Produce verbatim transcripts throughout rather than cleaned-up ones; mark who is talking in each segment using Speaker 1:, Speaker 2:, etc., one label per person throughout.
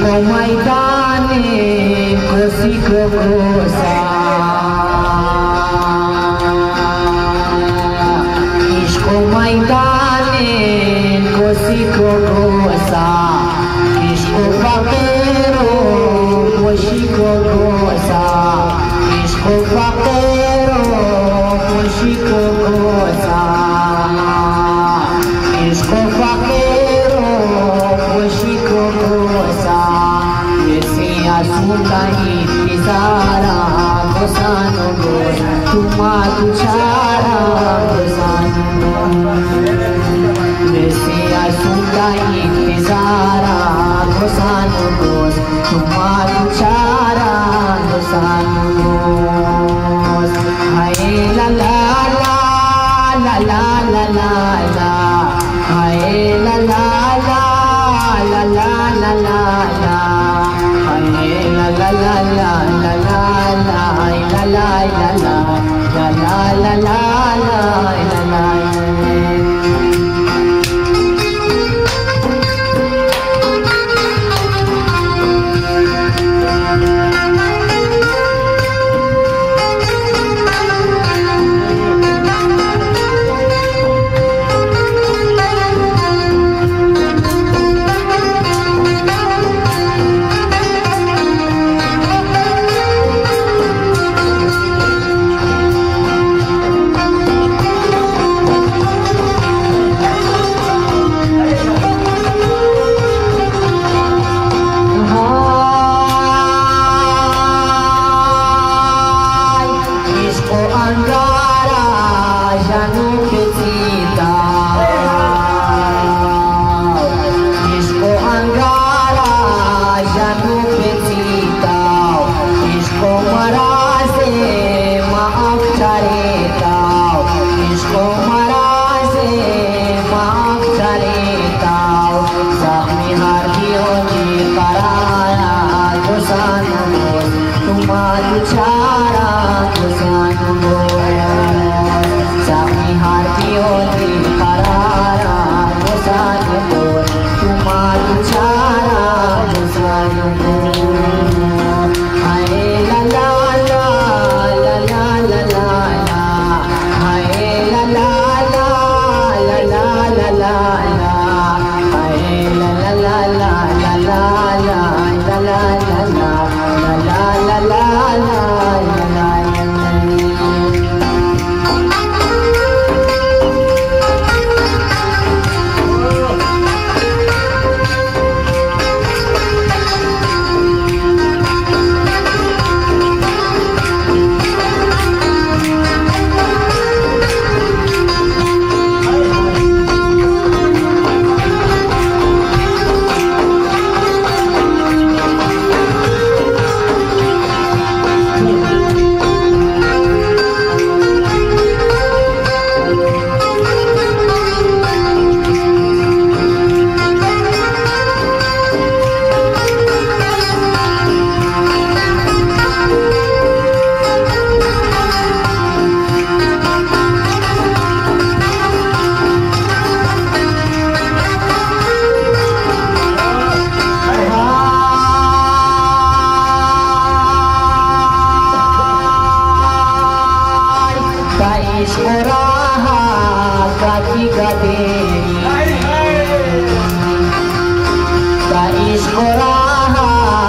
Speaker 1: Ishqo maidane kosi ko kosa, Ishqo maidane kosi ko kosa, Ishqo faqiro kosi ko kosa, Ishqo faqiro kosi ko kosa, Ishqo faqiro kosi ko kosa. Asuka intizara gosano gos, tuma tuchara gosano gos. Vese asuka intizara gosano gos, tuma tuchara gosano gos. Hai la la la la la la la la, hai la la la la la la la la. La la la la la la la la la la la la la la la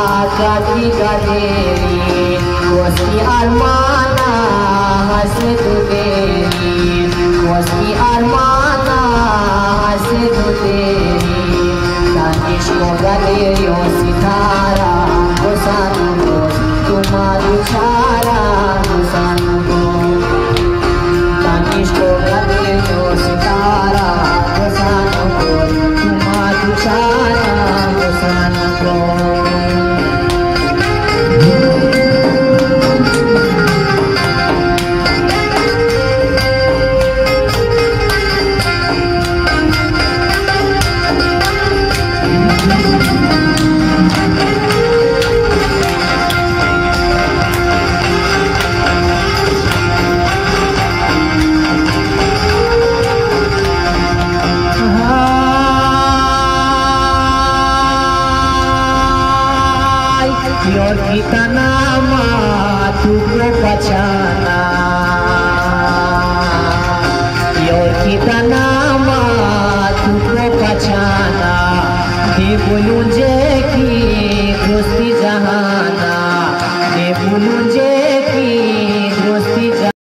Speaker 1: Almana hased